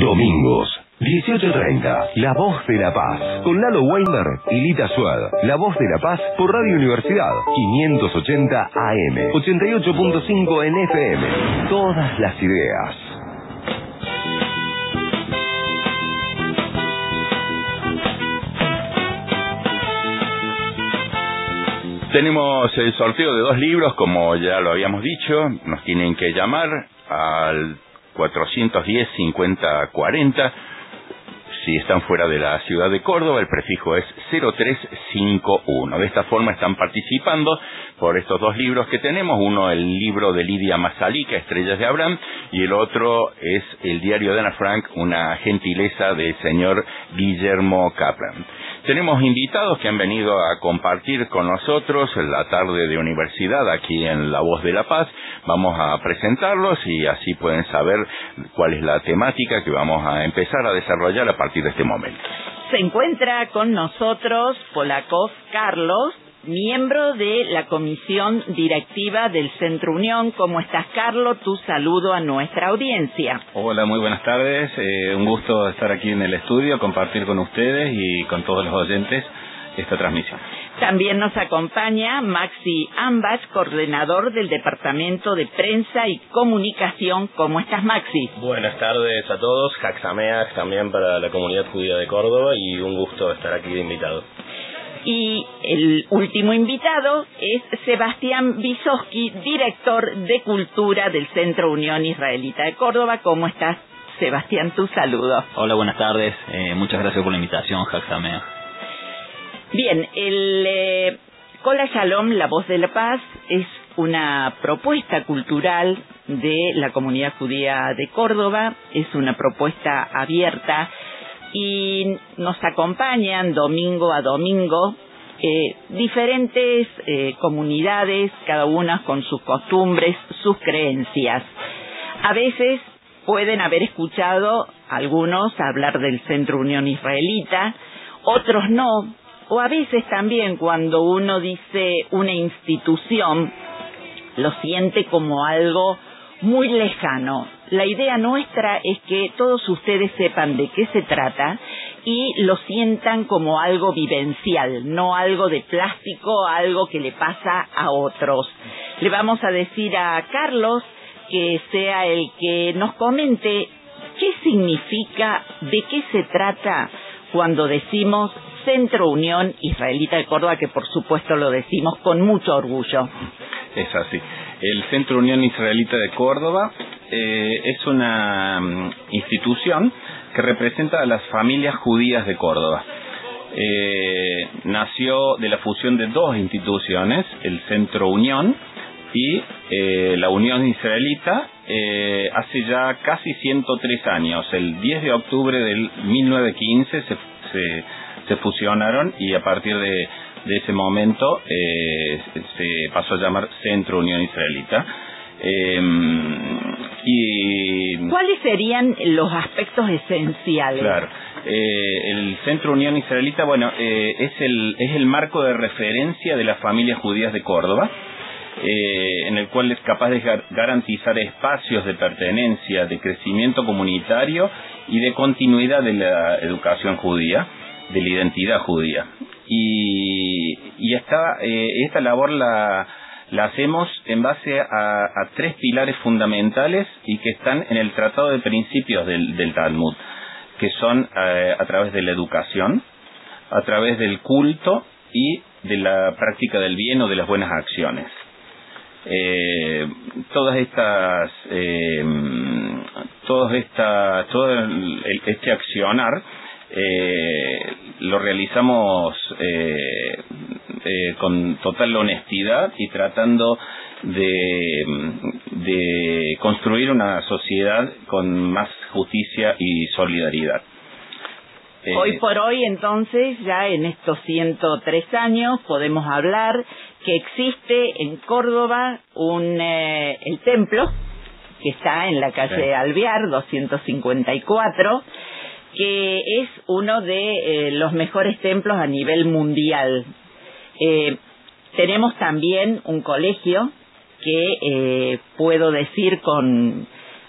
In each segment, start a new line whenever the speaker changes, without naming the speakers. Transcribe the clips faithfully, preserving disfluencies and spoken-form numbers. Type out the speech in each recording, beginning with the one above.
Domingos, dieciocho treinta, La Voz de la Paz, con Lalo Weiner y Lita Suad. La Voz de la Paz por Radio Universidad, quinientos ochenta A M, ochenta y ocho punto cinco en F M. Todas las ideas.
Tenemos el sorteo de dos libros, como ya lo habíamos dicho. Nos tienen que llamar al cuatrocientos diez, cincuenta, cuarenta. Si están fuera de la ciudad de Córdoba, el prefijo es cero tres cinco uno. De esta forma están participando por estos dos libros que tenemos. Uno, el libro de Lidia Mazalica, Estrellas de Abraham, y el otro es el diario de Ana Frank, una gentileza del señor Guillermo Kaplan. Tenemos invitados que han venido a compartir con nosotros la tarde de universidad aquí en La Voz de la Paz. Vamos a presentarlos y así pueden saber cuál es la temática que vamos a empezar a desarrollar a partir de este momento.
Se encuentra con nosotros Polakov Carlos, miembro de la comisión directiva del Centro Unión. ¿Cómo estás, Carlos? Tu saludo a nuestra audiencia.
Hola, muy buenas tardes. Eh, un gusto estar aquí en el estudio, compartir con ustedes y con todos los oyentes esta transmisión.
También nos acompaña Maxi Ambach, coordinador del Departamento de Prensa y Comunicación. ¿Cómo estás, Maxi?
Buenas tardes a todos. Haxameach también para la comunidad judía de Córdoba y un gusto estar aquí de invitado.
Y el último invitado es Sebastián Visoski, director de Cultura del Centro Unión Israelita de Córdoba. ¿Cómo estás, Sebastián? Tu saludo.
Hola, buenas tardes. Eh, muchas gracias por la invitación, Haxameach.
Bien, el eh, Kola Shalom, La Voz de la Paz, es una propuesta cultural de la comunidad judía de Córdoba. Es una propuesta abierta y nos acompañan domingo a domingo eh, diferentes eh, comunidades, cada una con sus costumbres, sus creencias. A veces pueden haber escuchado algunos hablar del Centro Unión Israelita, otros no, o a veces también cuando uno dice una institución, lo siente como algo muy lejano. La idea nuestra es que todos ustedes sepan de qué se trata y lo sientan como algo vivencial, no algo de plástico, algo que le pasa a otros. Le vamos a decir a Carlos que sea el que nos comente qué significa, de qué se trata cuando decimos Centro Unión Israelita de Córdoba, que por supuesto lo decimos con mucho orgullo.
Es así. El Centro Unión Israelita de Córdoba eh, es una um, institución que representa a las familias judías de Córdoba. Eh, nació de la fusión de dos instituciones, el Centro Unión y eh, la Unión Israelita, eh, hace ya casi ciento tres años. El diez de octubre del mil novecientos quince se, se, se fusionaron y a partir de de ese momento eh, se pasó a llamar Centro Unión Israelita. Eh, y
¿Cuáles serían los aspectos esenciales?
Claro, eh, el Centro Unión Israelita, bueno, eh, es el es el marco de referencia de las familias judías de Córdoba, eh, en el cual es capaz de gar garantizar espacios de pertenencia, de crecimiento comunitario y de continuidad de la educación judía, de la identidad judía. Y, y esta, eh, esta labor la, la hacemos en base a, a tres pilares fundamentales y que están en el Tratado de Principios del, del Talmud, que son eh, a través de la educación, a través del culto y de la práctica del bien o de las buenas acciones. Eh, todas estas, eh, todas esta, todo el, este accionar Eh, lo realizamos eh, eh, con total honestidad y tratando de, de construir una sociedad con más justicia y solidaridad.
Eh, hoy por hoy, entonces, ya en estos ciento tres años, podemos hablar que existe en Córdoba un eh, el templo, que está en la calle sí. Alvear, doscientos cincuenta y cuatro, que es uno de eh, los mejores templos a nivel mundial. Eh, tenemos también un colegio que eh, puedo decir con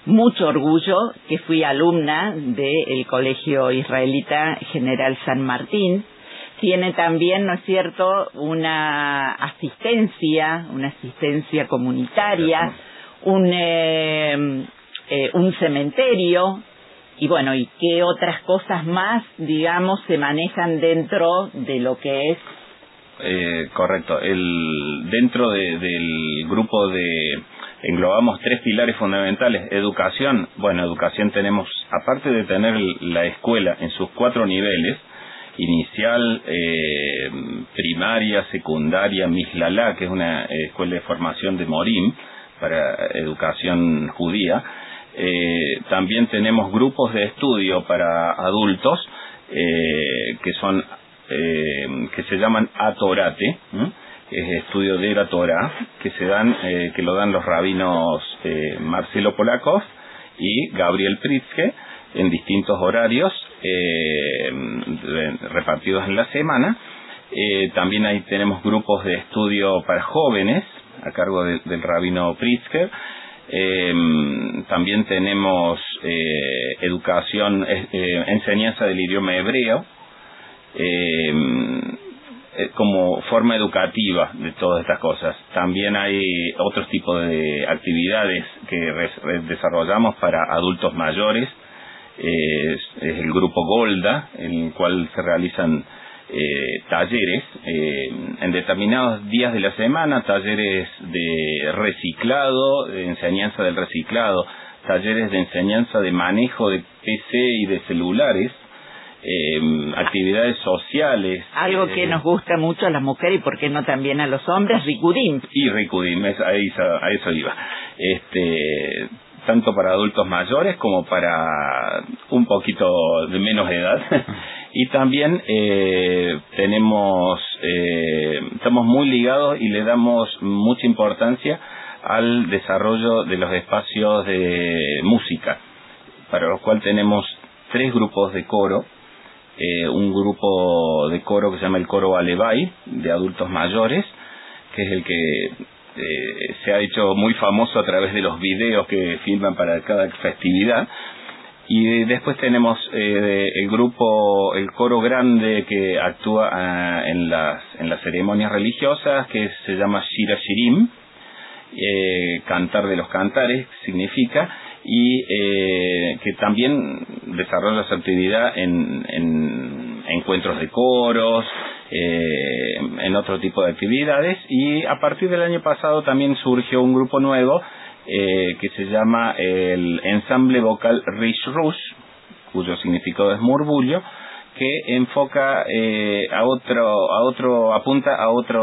mucho orgullo que fui alumna del Colegio Israelita General San Martín. Tiene también, ¿no es cierto?, una asistencia, una asistencia comunitaria, un, eh, eh, un cementerio, y bueno, ¿y qué otras cosas más, digamos, se manejan dentro de lo que es?
Eh, correcto. El, dentro de, del grupo de... englobamos tres pilares fundamentales. Educación. Bueno, educación tenemos, aparte de tener la escuela en sus cuatro niveles, inicial, eh, primaria, secundaria, Mislalá, que es una escuela de formación de Morim para educación judía. Eh, también tenemos grupos de estudio para adultos eh, que son eh, que se llaman Atorate, ¿eh? Es estudio de la Torah, que se dan eh, que lo dan los rabinos eh, Marcelo Polakov y Gabriel Pritzke en distintos horarios eh, repartidos en la semana. Eh, también ahí tenemos grupos de estudio para jóvenes a cargo de, del rabino Pritzker. Eh, también tenemos eh, educación, eh, enseñanza del idioma hebreo eh, eh, como forma educativa de todas estas cosas. También hay otros tipos de actividades que res, desarrollamos para adultos mayores. Eh, es, es el grupo Golda, en el cual se realizan Eh, talleres eh, en determinados días de la semana, talleres de reciclado, de enseñanza del reciclado, talleres de enseñanza de manejo de P C y de celulares, eh, actividades sociales.
Algo
eh,
que nos gusta mucho a las mujeres y por qué no también a los hombres, Rikudim.
Y Rikudim, a eso, a eso iba. Este, tanto para adultos mayores como para un poquito de menos edad. Y también eh, tenemos, eh, estamos muy ligados y le damos mucha importancia al desarrollo de los espacios de música, para lo cual tenemos tres grupos de coro. Eh, un grupo de coro que se llama el Coro Alevai, de adultos mayores, que es el que eh, se ha hecho muy famoso a través de los videos que filman para cada festividad. Y después tenemos eh, el grupo, el coro grande que actúa uh, en las en las ceremonias religiosas, que se llama Shira Shirim, eh, cantar de los cantares significa, y eh, que también desarrolla su actividad en, en encuentros de coros, eh, en otro tipo de actividades. Y a partir del año pasado también surgió un grupo nuevo Eh, que se llama el Ensamble Vocal Rish Rush, cuyo significado es murmullo, que enfoca eh, a otro, a otro, apunta a otro,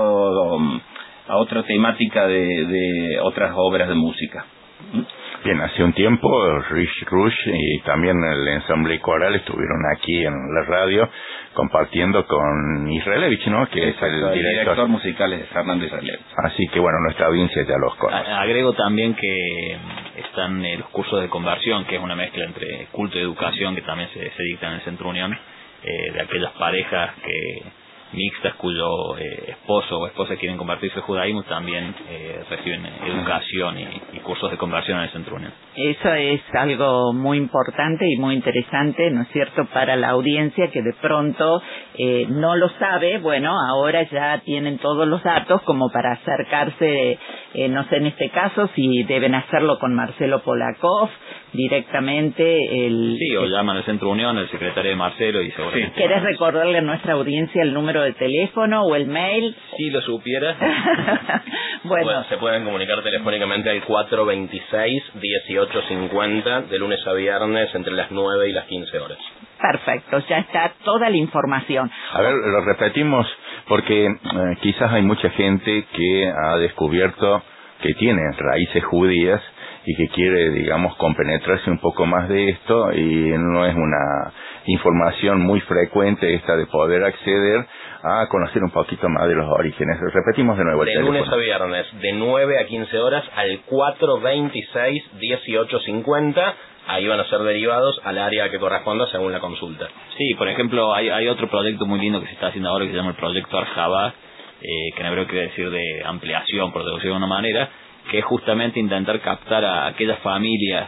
a otra temática de, de otras obras de música.
Bien, hace un tiempo Rish Rush y también el ensamble coral estuvieron aquí en la radio compartiendo con Israelevich, ¿no? Que
Exacto,
es el
el
director.
director musical es Fernando Israelevich.
Así que bueno, nuestra audiencia ya los conoce.
Agrego también que están eh, los cursos de conversión, que es una mezcla entre culto y educación, que también se, se dicta en el Centro Unión, eh, de aquellas parejas que mixtas cuyo eh, esposo o esposa quieren convertirse al judaísmo, también eh, reciben educación y, y cursos de conversión en el Centro Unión.
Eso es algo muy importante y muy interesante, ¿no es cierto?, para la audiencia que de pronto eh, no lo sabe. Bueno, ahora ya tienen todos los datos como para acercarse, eh, no sé en este caso si deben hacerlo con Marcelo Polakov directamente. El,
sí, o llaman al Centro Unión, el secretario de Marcelo, y seguramente...
Sí. ¿Querés recordarle a nuestra audiencia el número de teléfono o el mail?
Si lo supiera.
Bueno.
Bueno, se pueden comunicar telefónicamente al cuatro veintiséis, dieciocho cincuenta, de lunes a viernes entre las nueve y las quince horas.
Perfecto, ya está toda la información.
A ver, lo repetimos porque eh, quizás hay mucha gente que ha descubierto que tiene raíces judías y que quiere, digamos, compenetrarse un poco más de esto, y no es una información muy frecuente esta de poder acceder a conocer un poquito más de los orígenes. Repetimos de nuevo el
De
teléfono.
lunes a viernes, de nueve a quince horas, al cuatro veintiséis, dieciocho cincuenta. Ahí van a ser derivados al área que corresponda según la consulta.
Sí, por ejemplo, hay, hay otro proyecto muy lindo que se está haciendo ahora que se llama el Proyecto Arjabá, eh, que en hebreo quiere decir de ampliación, por decirlo de una manera, que es justamente intentar captar a aquellas familias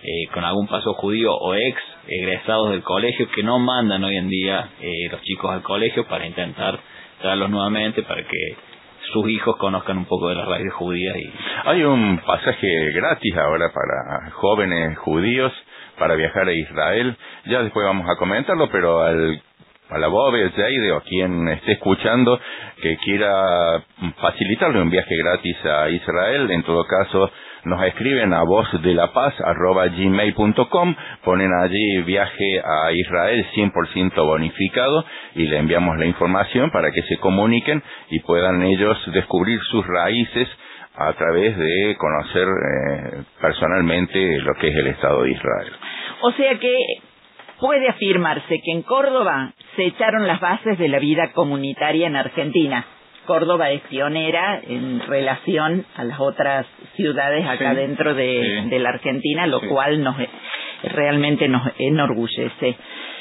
eh, con algún paso judío o ex egresados del colegio que no mandan hoy en día eh, los chicos al colegio para intentar traerlos nuevamente para que sus hijos conozcan un poco de las raíces judías. Y
hay un pasaje gratis ahora para jóvenes judíos para viajar a Israel. Ya después vamos a comentarlo, pero al a la Bobe, Jaide o a quien esté escuchando que quiera facilitarle un viaje gratis a Israel, en todo caso nos escriben a voz de la paz arroba gmail punto com, ponen allí viaje a Israel cien por ciento bonificado y le enviamos la información para que se comuniquen y puedan ellos descubrir sus raíces a través de conocer eh, personalmente lo que es el Estado de Israel.
O sea que puede afirmarse que en Córdoba se echaron las bases de la vida comunitaria en Argentina. Córdoba es pionera en relación a las otras ciudades acá sí, dentro de, sí. de la Argentina, lo sí. cual nos realmente nos enorgullece.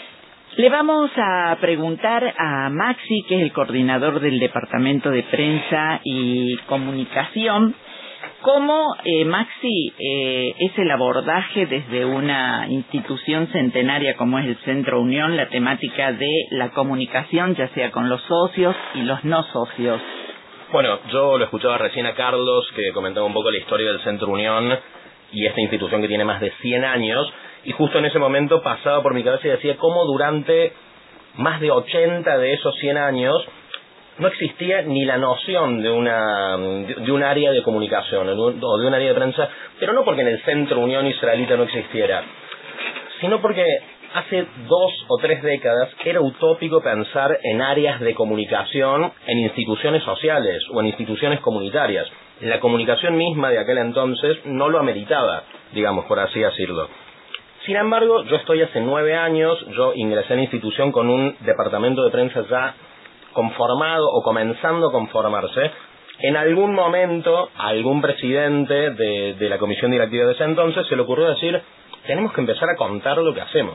Le vamos a preguntar a Maxi, que es el coordinador del Departamento de Prensa y Comunicación, ¿cómo, eh, Maxi, eh, es el abordaje desde una institución centenaria como es el Centro Unión, la temática de la comunicación, ya sea con los socios y los no socios?
Bueno, yo lo escuchaba recién a Carlos, que comentaba un poco la historia del Centro Unión y esta institución que tiene más de cien años, y justo en ese momento pasaba por mi cabeza y decía cómo durante más de ochenta de esos cien años no existía ni la noción de una de un área de comunicación o de un área de prensa, pero no porque en el Centro Unión Israelita no existiera, sino porque hace dos o tres décadas era utópico pensar en áreas de comunicación en instituciones sociales o en instituciones comunitarias. La comunicación misma de aquel entonces no lo ameritaba, digamos, por así decirlo. Sin embargo, yo estoy hace nueve años, yo ingresé en la institución con un departamento de prensa ya conformado o comenzando a conformarse. En algún momento a algún presidente de, de la comisión directiva de ese entonces se le ocurrió decir, tenemos que empezar a contar lo que hacemos.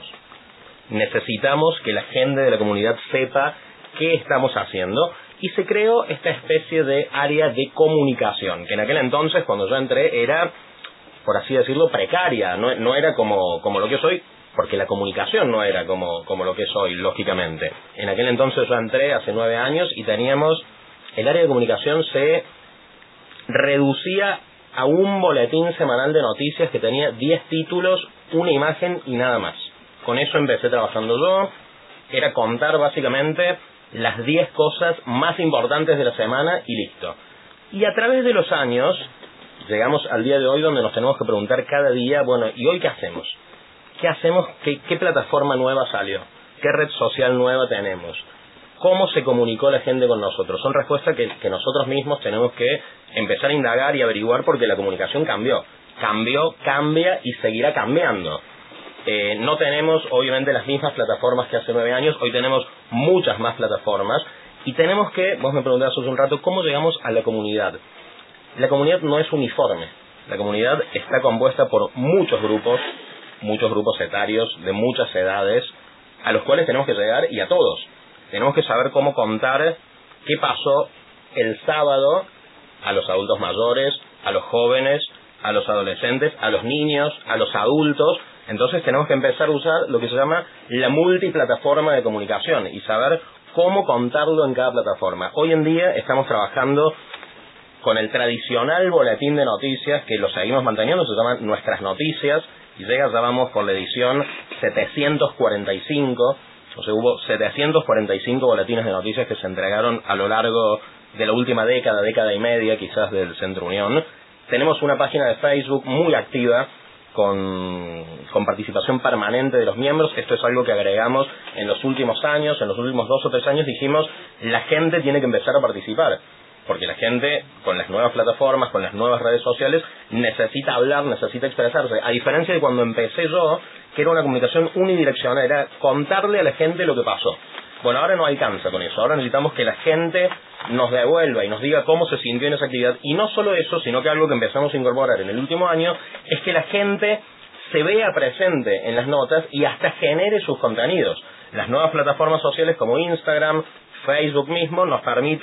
Necesitamos que la gente de la comunidad sepa qué estamos haciendo, y se creó esta especie de área de comunicación, que en aquel entonces, cuando yo entré, era, por así decirlo, precaria, no, no era como, como lo que soy, porque la comunicación no era como, como lo que soy, lógicamente. En aquel entonces yo entré hace nueve años y teníamos, el área de comunicación se reducía a un boletín semanal de noticias que tenía diez títulos, una imagen y nada más. Con eso empecé trabajando yo, era contar básicamente las diez cosas más importantes de la semana y listo. Y a través de los años, llegamos al día de hoy donde nos tenemos que preguntar cada día, bueno, ¿y hoy qué hacemos? ¿Qué hacemos? ¿Qué, qué plataforma nueva salió? ¿Qué red social nueva tenemos? ¿Cómo se comunicó la gente con nosotros? Son respuestas que, que nosotros mismos tenemos que empezar a indagar y averiguar, porque la comunicación cambió. Cambió, cambia y seguirá cambiando. Eh, no tenemos, obviamente, las mismas plataformas que hace nueve años. Hoy tenemos muchas más plataformas. Y tenemos que, vos me preguntabas hace un rato, ¿cómo llegamos a la comunidad? La comunidad no es uniforme. La comunidad está compuesta por muchos grupos, muchos grupos etarios de muchas edades, a los cuales tenemos que llegar, y a todos. Tenemos que saber cómo contar qué pasó el sábado a los adultos mayores, a los jóvenes, a los adolescentes, a los niños, a los adultos. Entonces tenemos que empezar a usar lo que se llama la multiplataforma de comunicación y saber cómo contarlo en cada plataforma. Hoy en día estamos trabajando con el tradicional boletín de noticias, que lo seguimos manteniendo, se llama Nuestras Noticias, y llega, ya vamos por la edición setecientos cuarenta y cinco, o sea, hubo setecientos cuarenta y cinco boletines de noticias que se entregaron a lo largo de la última década, década y media quizás, del Centro Unión. Tenemos una página de Facebook muy activa, con, con participación permanente de los miembros. Esto es algo que agregamos en los últimos años, en los últimos dos o tres años dijimos, la gente tiene que empezar a participar, porque la gente, con las nuevas plataformas, con las nuevas redes sociales, necesita hablar, necesita expresarse, a diferencia de cuando empecé yo, que era una comunicación unidireccional, era contarle a la gente lo que pasó. Bueno, ahora no alcanza con eso, ahora necesitamos que la gente nos devuelva y nos diga cómo se sintió en esa actividad, y no solo eso, sino que algo que empezamos a incorporar en el último año es que la gente se vea presente en las notas y hasta genere sus contenidos. Las nuevas plataformas sociales como Instagram, Facebook mismo, nos permite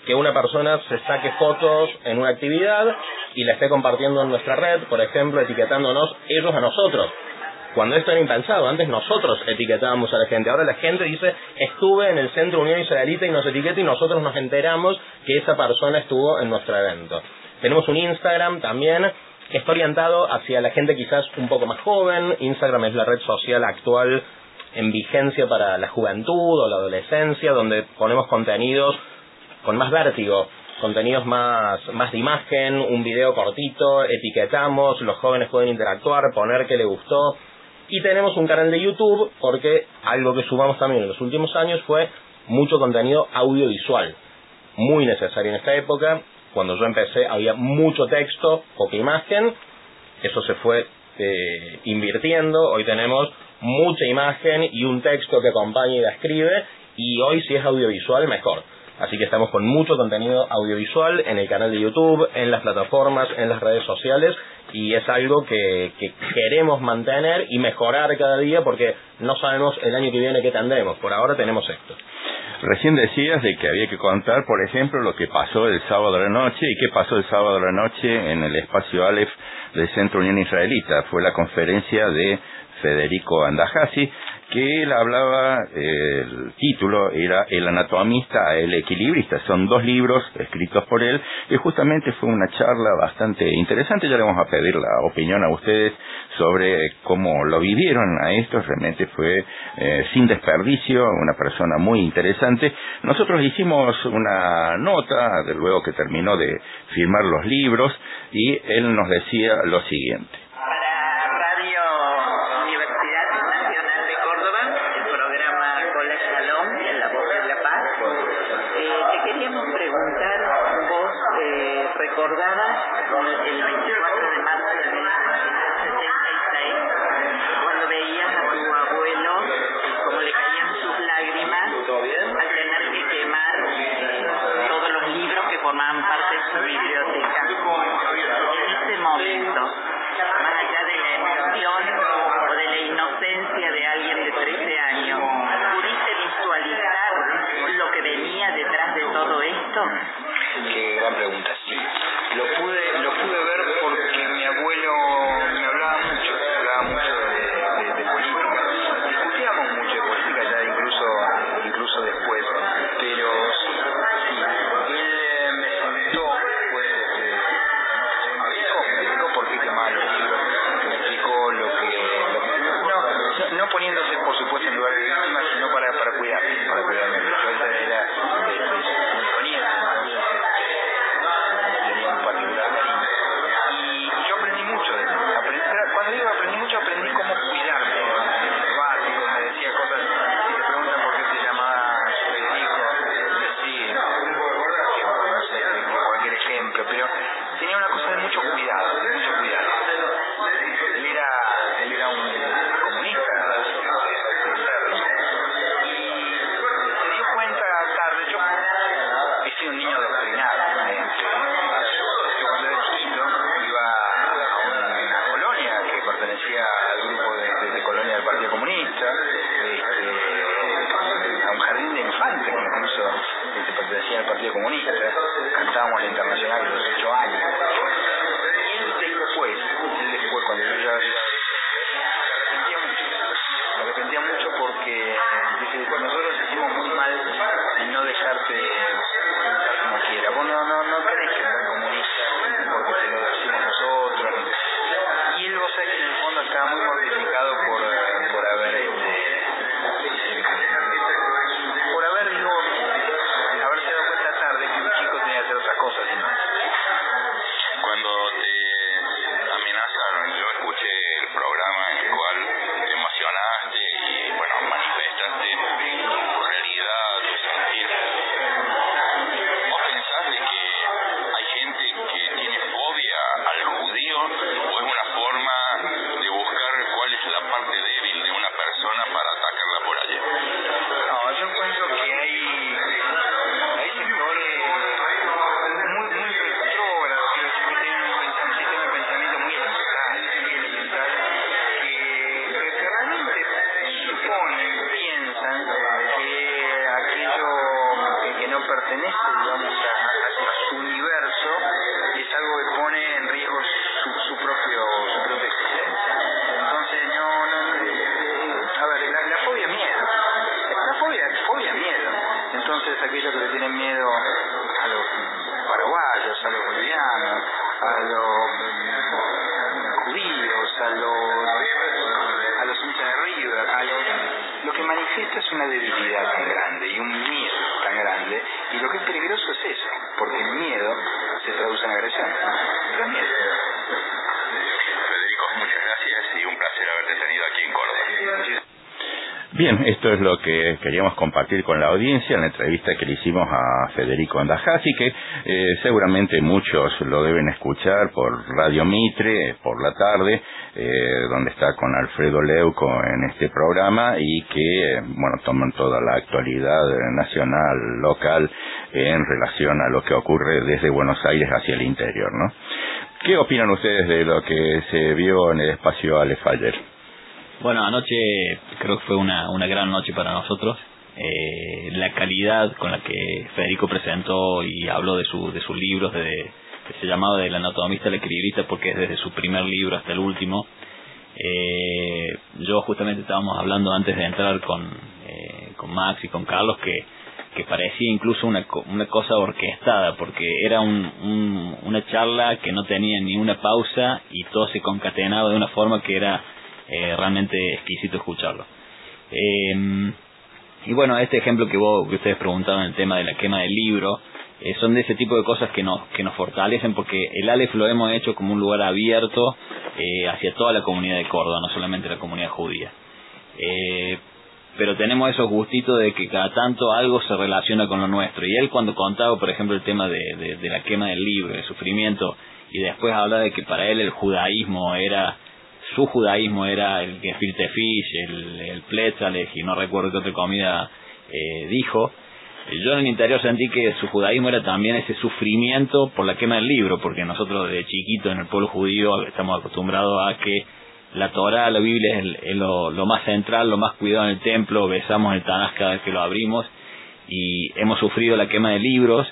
que una persona se saque fotos en una actividad y la esté compartiendo en nuestra red, por ejemplo, etiquetándonos ellos a nosotros. Cuando esto era impensado, antes nosotros etiquetábamos a la gente, ahora la gente dice, estuve en el Centro Unión Israelita y nos etiqueta y nosotros nos enteramos que esa persona estuvo en nuestro evento. Tenemos un Instagram también que está orientado hacia la gente quizás un poco más joven. Instagram es la red social actual en vigencia para la juventud o la adolescencia, donde ponemos contenidos con más vértigo, contenidos más, más de imagen, un video cortito, etiquetamos, los jóvenes pueden interactuar, poner qué le gustó. Y tenemos un canal de YouTube, porque algo que sumamos también en los últimos años fue mucho contenido audiovisual, muy necesario en esta época. Cuando yo empecé había mucho texto, poca imagen, eso se fue eh, invirtiendo, hoy tenemos mucha imagen y un texto que acompaña y describe, y hoy si es audiovisual mejor. Así que estamos con mucho contenido audiovisual en el canal de YouTube, en las plataformas, en las redes sociales, y es algo que, que queremos mantener y mejorar cada día, porque no sabemos el año que viene qué tendremos. Por ahora tenemos esto.
Recién decías de que había que contar, por ejemplo, lo que pasó el sábado a la noche. ¿Y qué pasó el sábado a la noche en el espacio Aleph del Centro Unión Israelita? Fue la conferencia de Federico Andajasi, que él hablaba, eh, el título era El anatomista a el equilibrista. Son dos libros escritos por él, y justamente fue una charla bastante interesante. Ya le vamos a pedir la opinión a ustedes sobre cómo lo vivieron a esto. Realmente fue eh, sin desperdicio, una persona muy interesante. Nosotros hicimos una nota, de luego que terminó de firmar los libros, y él nos decía lo siguiente.
Recordabas el veinticuatro de marzo de mil novecientos setenta y seis, cuando veías a tu abuelo cómo le caían sus lágrimas al tener que quemar todos los libros que formaban parte de su biblioteca. En ese momento, más allá de la emoción o de la inocencia de alguien de trece años, ¿pudiste visualizar lo que venía detrás de todo esto?
Qué gran pregunta, sí. Lo pude, lo pude ver porque
Bien, esto es lo que queríamos compartir con la audiencia en la entrevista que le hicimos a Federico Andajasi, que eh, seguramente muchos lo deben escuchar por Radio Mitre, por la tarde, eh, donde está con Alfredo Leuco en este programa y que, bueno, toman toda la actualidad nacional, local, en relación a lo que ocurre desde Buenos Aires hacia el interior, ¿no? ¿Qué opinan ustedes de lo que se vio en el espacio Aleph ayer?
Bueno, anoche creo que fue una, una gran noche para nosotros. Eh, la calidad con la que Federico presentó y habló de, su, de sus libros, de, de ese llamado del anatomista al equilibrista, porque es desde su primer libro hasta el último. Eh, yo justamente estábamos hablando antes de entrar con, eh, con Max y con Carlos que, que parecía incluso una, una cosa orquestada, porque era un, un, una charla que no tenía ni una pausa y todo se concatenaba de una forma que era Eh, realmente exquisito escucharlo. Eh, y bueno, este ejemplo que vos que ustedes preguntaban, el tema de la quema del libro, eh, son de ese tipo de cosas que nos que nos fortalecen, porque el Aleph lo hemos hecho como un lugar abierto eh, hacia toda la comunidad de Córdoba, no solamente la comunidad judía. Eh, pero tenemos esos gustitos de que cada tanto algo se relaciona con lo nuestro. Y él, cuando contaba, por ejemplo, el tema de, de, de la quema del libro, el sufrimiento, y después hablaba de que para él el judaísmo era su judaísmo era el gefilte fish, el, el pletzalej, y no recuerdo qué otra comida eh, dijo. Yo en el interior sentí que su judaísmo era también ese sufrimiento por la quema del libro, porque nosotros desde chiquito en el pueblo judío estamos acostumbrados a que la Torá, la Biblia es, el, es lo, lo más central, lo más cuidado en el templo, besamos el Tanaj cada vez que lo abrimos, y hemos sufrido la quema de libros,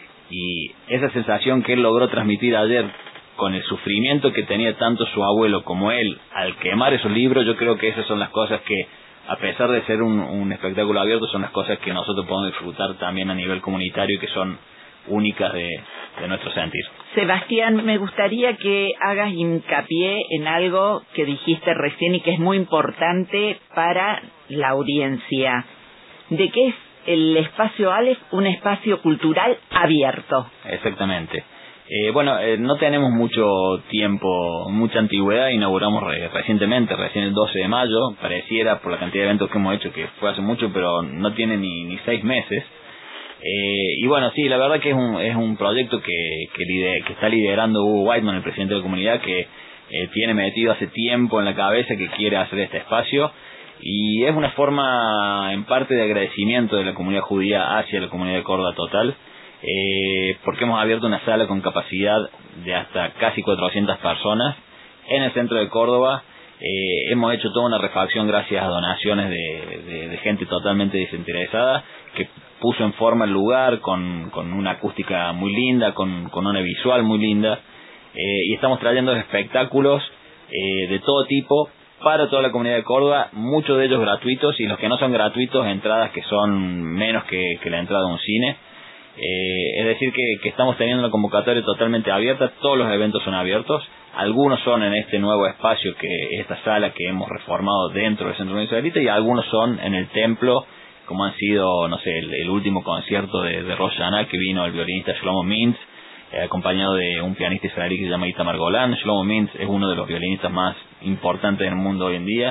y esa sensación que él logró transmitir ayer con el sufrimiento que tenía tanto su abuelo como él al quemar esos libros, yo creo que esas son las cosas que, a pesar de ser un, un espectáculo abierto, son las cosas que nosotros podemos disfrutar también a nivel comunitario y que son únicas de, de nuestro sentir.
Sebastián, me gustaría que hagas hincapié en algo que dijiste recién y que es muy importante para la audiencia, de que es el espacio Aleph un espacio cultural abierto.
Exactamente. Eh, bueno, eh, no tenemos mucho tiempo, mucha antigüedad, inauguramos re recientemente, recién el doce de mayo, pareciera por la cantidad de eventos que hemos hecho que fue hace mucho, pero no tiene ni, ni seis meses. Eh, y bueno, sí, la verdad que es un, es un proyecto que, que, lider, que está liderando Hugo Whiteman, el presidente de la comunidad, que eh, tiene metido hace tiempo en la cabeza que quiere hacer este espacio, y es una forma en parte de agradecimiento de la comunidad judía hacia la comunidad de Córdoba total. Eh, porque hemos abierto una sala con capacidad de hasta casi cuatrocientas personas en el centro de Córdoba. Eh, hemos hecho toda una refacción gracias a donaciones de, de, de gente totalmente desinteresada que puso en forma el lugar con, con una acústica muy linda, con, con una visual muy linda, eh, y estamos trayendo espectáculos eh, de todo tipo para toda la comunidad de Córdoba, muchos de ellos gratuitos, y los que no son gratuitos, entradas que son menos que, que la entrada de un cine. Eh, es decir que, que estamos teniendo una convocatoria totalmente abierta, todos los eventos son abiertos, algunos son en este nuevo espacio, que esta sala que hemos reformado dentro del Centro Unión Israelita, y algunos son en el templo, como han sido, no sé, el, el último concierto de, de Rosh Hashanah, que vino el violinista Shlomo Mintz, eh, acompañado de un pianista israelí que se llama Itamar Golan. Shlomo Mintz es uno de los violinistas más importantes del mundo hoy en día.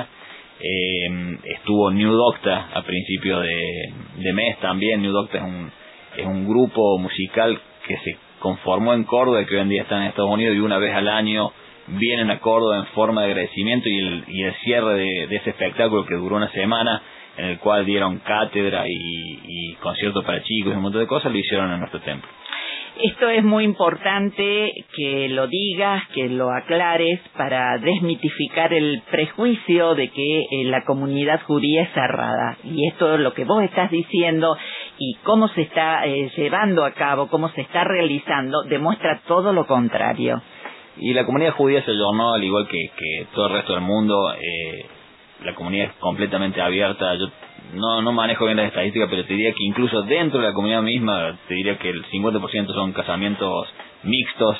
Eh, estuvo New Docta a principio de, de mes también. New Docta es un es un grupo musical que se conformó en Córdoba, que hoy en día está en Estados Unidos, y una vez al año vienen a Córdoba en forma de agradecimiento, y el, y el cierre de, de ese espectáculo, que duró una semana, en el cual dieron cátedra y, y conciertos para chicos y un montón de cosas, lo hicieron en nuestro templo.
Esto es muy importante que lo digas, que lo aclares, para desmitificar el prejuicio de que eh, la comunidad judía es cerrada. Y esto es lo que vos estás diciendo, y cómo se está eh, llevando a cabo, cómo se está realizando, demuestra todo lo contrario.
Y la comunidad judía se ayornó, al igual que, que todo el resto del mundo. Eh, la comunidad es completamente abierta. Yo no, no manejo bien las estadísticas, pero te diría que incluso dentro de la comunidad misma, te diría que el cincuenta por ciento son casamientos mixtos.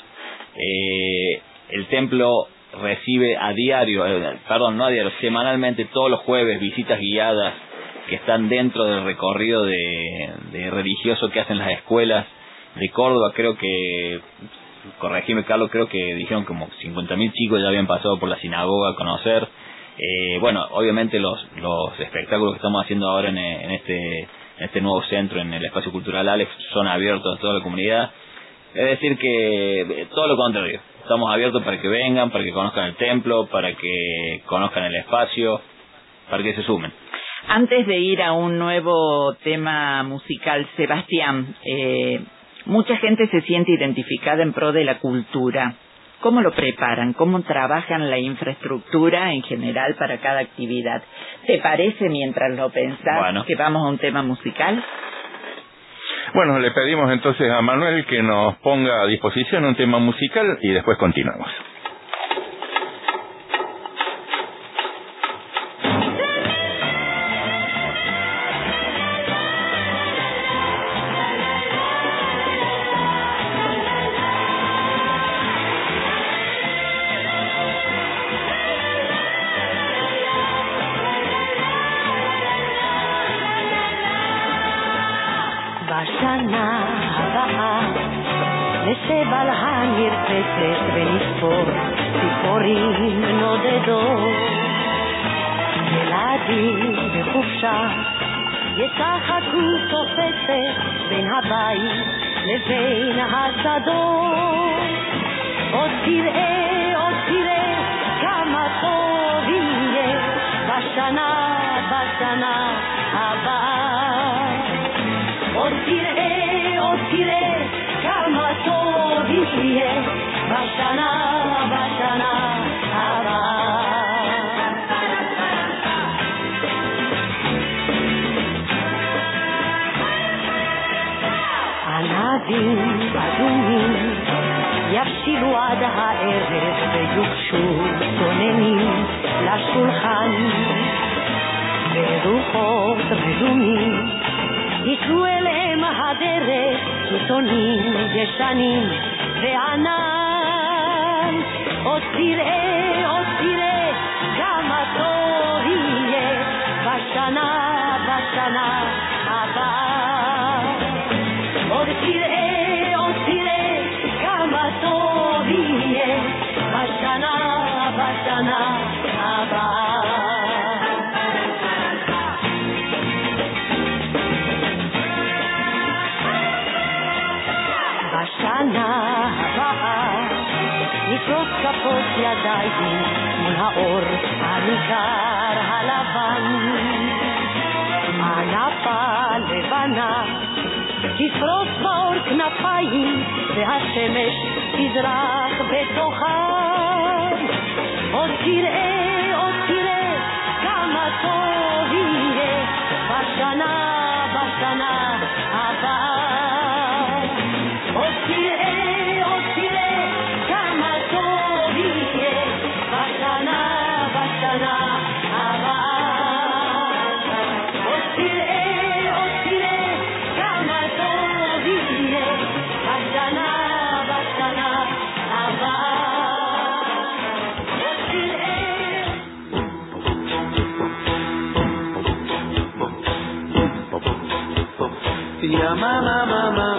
Eh, el templo recibe a diario, eh, perdón, no a diario, semanalmente, todos los jueves, visitas guiadas que están dentro del recorrido de, de religioso que hacen las escuelas de Córdoba. Creo que, corregime Carlos, creo que dijeron como cincuenta mil chicos ya habían pasado por la sinagoga a conocer. Eh, bueno, obviamente los, los espectáculos que estamos haciendo ahora en, en este en este nuevo centro, en el Espacio Cultural Alex, son abiertos a toda la comunidad. Es decir que todo lo contrario, estamos abiertos para que vengan, para que conozcan el templo, para que conozcan el espacio, para que se sumen.
Antes de ir a un nuevo tema musical, Sebastián, eh, mucha gente se siente identificada en pro de la cultura. ¿Cómo lo preparan? ¿Cómo trabajan la infraestructura en general para cada actividad? ¿Te parece, mientras lo pensás, bueno, que vamos a un tema musical?
Bueno, le pedimos entonces a Manuel que nos ponga a disposición un tema musical y después continuamos.
בשנה הבאה נשב על המרפסת ונספור ציפורים נודדות, ילדים בחופשה ישחקו תופסת בין הבית לבין השדות. עוד תראה, עוד תראה כמה טוב יהיה בשנה, בשנה הבאה. עוד תראה, עוד תראה כמה טוב יהיה בשנה, בשנה הבאה. ענבים אדומים יבשילו עד הערב ויוגשו צוננים לשולחן, ורוחות רדומים יקרו אליהם הדרך עיתונים ישנים וענן. עוד תראה, עוד תראה כמה טוב יהיה בשנה, בשנה הבאה. עוד תראה, עוד תראה כמה טוב יהיה בשנה, בשנה הבאה. בשנה הבאה נפרוץ כפות ידיים מול האור הניגר הלבן. ענפה לבנה תפרוץ באור כנפיים והשמש תזרח בתוכן. עוד תראה, עוד תראה כמה טוב יהיה בשנה, בשנה הבאה. עוד תראה, עוד תראה כמה טוב יהיה בשנה, בשנה הבאה. עוד תראה, עוד תראה כמה טוב יהיה בשנה, בשנה הבאה. עוד תראה. יא מאמא מאמא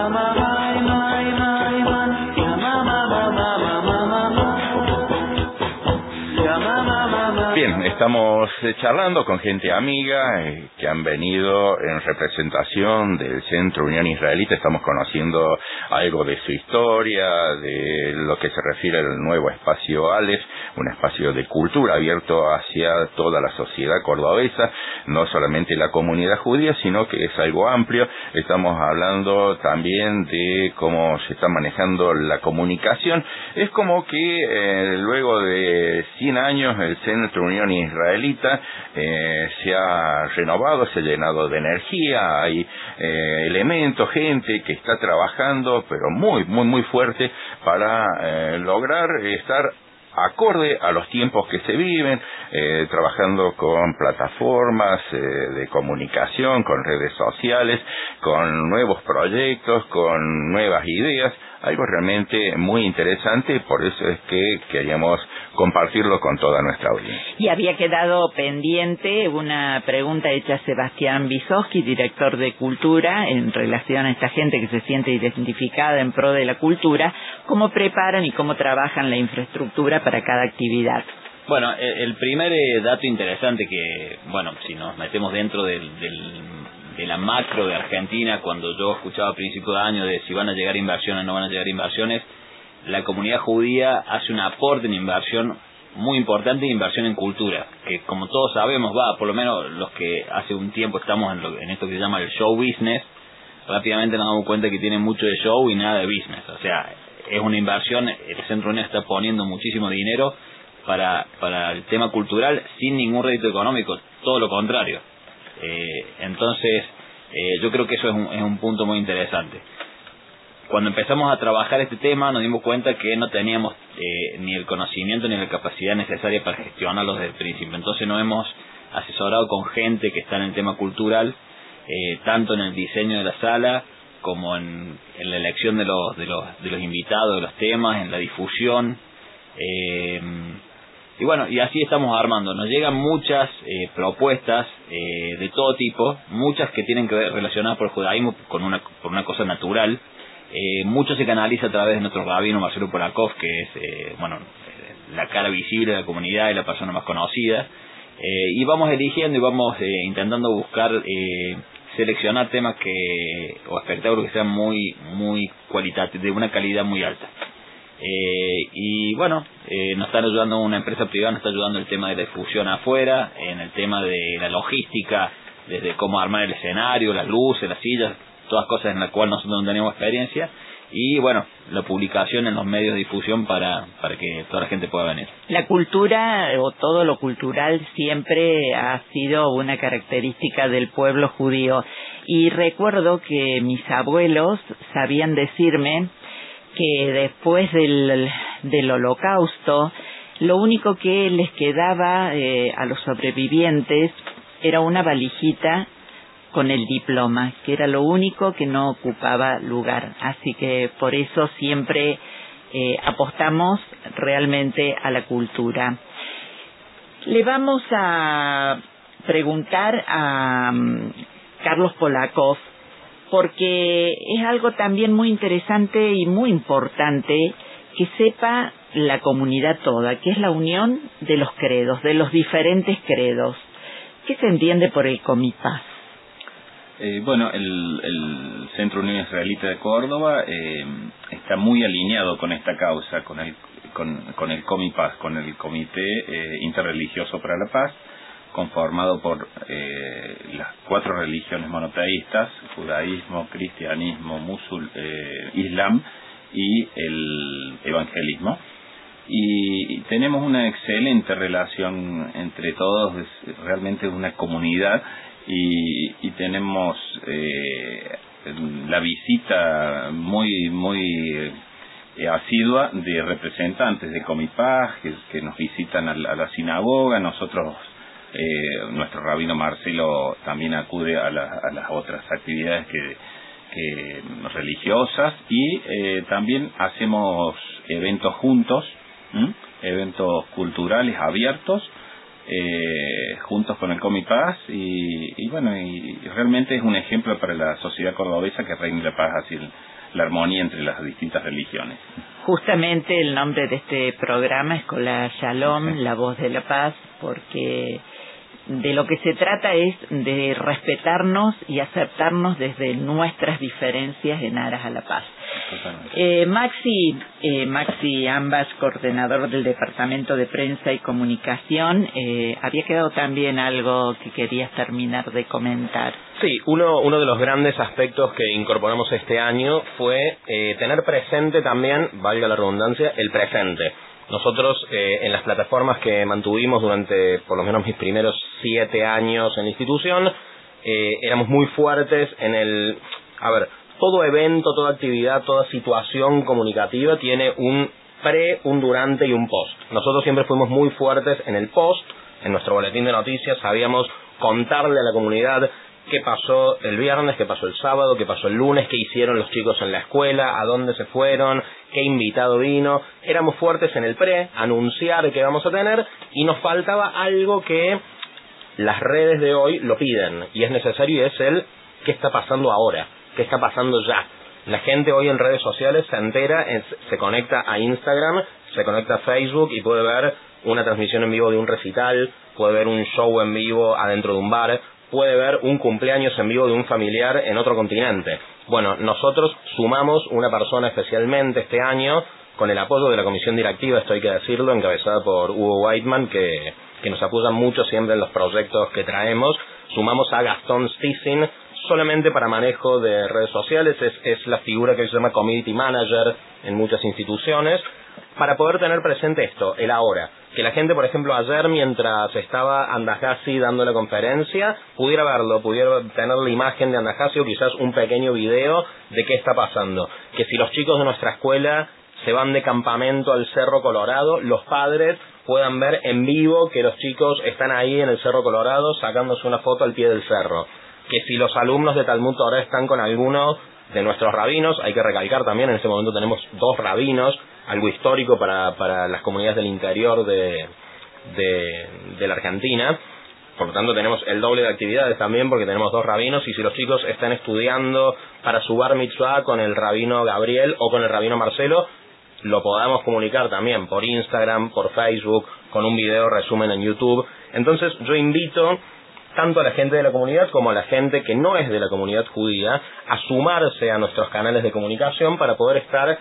Bien, estamos charlando con gente amiga eh, que han venido en representación del Centro Unión Israelita. Estamos conociendo algo de su historia, de lo que se refiere al nuevo espacio Alex, un espacio de cultura abierto hacia toda la sociedad cordobesa, no solamente la comunidad judía, sino que es algo amplio. Estamos hablando también de cómo se está manejando la comunicación. Es como que eh, luego de cien años el Centro Unión Israelita eh, se ha renovado, se ha llenado de energía, hay eh, elementos, gente que está trabajando, pero muy, muy, muy fuerte para eh, lograr estar acorde a los tiempos que se viven, eh, trabajando con plataformas eh, de comunicación, con redes sociales, con nuevos proyectos, con nuevas ideas, algo realmente muy interesante, por eso es que queríamos compartirlo con toda nuestra audiencia.
Y había quedado pendiente una pregunta hecha a Sebastián Bisoski, director de Cultura, en relación a esta gente que se siente identificada en pro de la cultura, cómo preparan y cómo trabajan la infraestructura para cada actividad.
Bueno, el, el primer eh, dato interesante que, bueno, si nos metemos dentro del, del, de la macro de Argentina, cuando yo escuchaba a principios de año de si van a llegar inversiones o no van a llegar inversiones, la comunidad judía hace un aporte en inversión muy importante, de inversión en cultura, que como todos sabemos, va, por lo menos los que hace un tiempo estamos en, lo, en esto que se llama el show business, rápidamente nos damos cuenta que tiene mucho de show y nada de business. O sea, es una inversión, el Centro Unión está poniendo muchísimo dinero para para el tema cultural sin ningún rédito económico, todo lo contrario. Eh, entonces, eh, yo creo que eso es un, es un punto muy interesante. Cuando empezamos a trabajar este tema nos dimos cuenta que no teníamos eh, ni el conocimiento ni la capacidad necesaria para gestionarlo desde el principio. Entonces nos hemos asesorado con gente que está en el tema cultural, eh, tanto en el diseño de la sala como en, en la elección de los, de los de los invitados, de los temas, en la difusión. Eh, y bueno, y así estamos armando. Nos llegan muchas eh, propuestas eh, de todo tipo, muchas que tienen que ver relacionadas por el judaísmo con una, por una cosa natural. Eh, mucho se canaliza a través de nuestro rabino Marcelo Polakov, que es eh, bueno la cara visible de la comunidad y la persona más conocida. Eh, y vamos eligiendo y vamos eh, intentando buscar, eh, seleccionar temas que o espectáculos que sean muy, muy cualitativos, de una calidad muy alta. Eh, y bueno, eh, nos están ayudando una empresa privada, nos está ayudando el tema de la difusión afuera, en el tema de la logística, desde cómo armar el escenario, las luces, las sillas, todas cosas en las cuales nosotros no tenemos experiencia, y bueno, la publicación en los medios de difusión para, para que toda la gente pueda venir.
La cultura o todo lo cultural siempre ha sido una característica del pueblo judío, y recuerdo que mis abuelos sabían decirme que después del, del Holocausto lo único que les quedaba eh, a los sobrevivientes era una valijita con el diploma, que era lo único que no ocupaba lugar. Así que por eso siempre eh, apostamos realmente a la cultura. Le vamos a preguntar a um, Carlos Polakov, porque es algo también muy interesante y muy importante que sepa la comunidad toda, que es la unión de los credos, de los diferentes credos. ¿Qué se entiende por el Comipaz?
Eh, bueno, el, el Centro Unión Israelita de Córdoba eh, está muy alineado con esta causa, con el con, con el Comipaz, con el Comité eh, Interreligioso para la Paz, conformado por eh, las cuatro religiones monoteístas: judaísmo, cristianismo, musul, eh, islam y el evangelismo. Y tenemos una excelente relación entre todos, es realmente una comunidad. Y, y tenemos eh, la visita muy muy eh, asidua de representantes de Comipaz que, que nos visitan a la, a la sinagoga. Nosotros, eh, nuestro rabino Marcelo también acude a, la, a las otras actividades que, que religiosas, y eh, también hacemos eventos juntos, ¿m? eventos culturales abiertos, Eh, juntos con el Comipaz, y, y bueno, y realmente es un ejemplo para la sociedad cordobesa que reine la paz, así el, la armonía entre las distintas religiones.
Justamente el nombre de este programa es Cola Shalom, sí. La voz de la paz, porque de lo que se trata es de respetarnos y aceptarnos desde nuestras diferencias en aras a la paz. Eh, Maxi, eh, Maxi Ambas, coordinador del Departamento de Prensa y Comunicación, eh, había quedado también algo que querías terminar de comentar.
Sí, uno, uno de los grandes aspectos que incorporamos este año fue eh, tener presente también, valga la redundancia, el presente. Nosotros eh, en las plataformas que mantuvimos durante por lo menos mis primeros siete años en la institución, eh, éramos muy fuertes en el... A ver, todo evento, toda actividad, toda situación comunicativa tiene un pre, un durante y un post. Nosotros siempre fuimos muy fuertes en el post, en nuestro boletín de noticias sabíamos contarle a la comunidad qué pasó el viernes, qué pasó el sábado, qué pasó el lunes, qué hicieron los chicos en la escuela, a dónde se fueron, qué invitado vino. Éramos fuertes en el pre, anunciar qué vamos a tener, y nos faltaba algo que las redes de hoy lo piden, y es necesario, y es el qué está pasando ahora, qué está pasando ya. La gente hoy en redes sociales se entera, se conecta a Instagram, se conecta a Facebook y puede ver una transmisión en vivo de un recital, puede ver un show en vivo adentro de un bar, puede ver un cumpleaños en vivo de un familiar en otro continente. Bueno, nosotros sumamos una persona especialmente este año, con el apoyo de la comisión directiva, esto hay que decirlo, encabezada por Hugo Whiteman, que, que nos apoya mucho siempre en los proyectos que traemos. Sumamos a Gastón Stissin, solamente para manejo de redes sociales, es, es la figura que se llama Community Manager en muchas instituciones, para poder tener presente esto, el ahora. Que la gente, por ejemplo, ayer mientras estaba Andajasi dando la conferencia, pudiera verlo, pudiera tener la imagen de Andajasi o quizás un pequeño video de qué está pasando. Que si los chicos de nuestra escuela se van de campamento al Cerro Colorado, los padres puedan ver en vivo que los chicos están ahí en el Cerro Colorado sacándose una foto al pie del cerro. Que si los alumnos de Talmud Torah están con alguno de nuestros rabinos, hay que recalcar también, en este momento tenemos dos rabinos, algo histórico para, para las comunidades del interior de, de, de la Argentina. Por lo tanto tenemos el doble de actividades también porque tenemos dos rabinos, y si los chicos están estudiando para su bar mitzvah con el rabino Gabriel o con el rabino Marcelo, lo podamos comunicar también por Instagram, por Facebook, con un video resumen en YouTube. Entonces yo invito tanto a la gente de la comunidad como a la gente que no es de la comunidad judía a sumarse a nuestros canales de comunicación para poder estar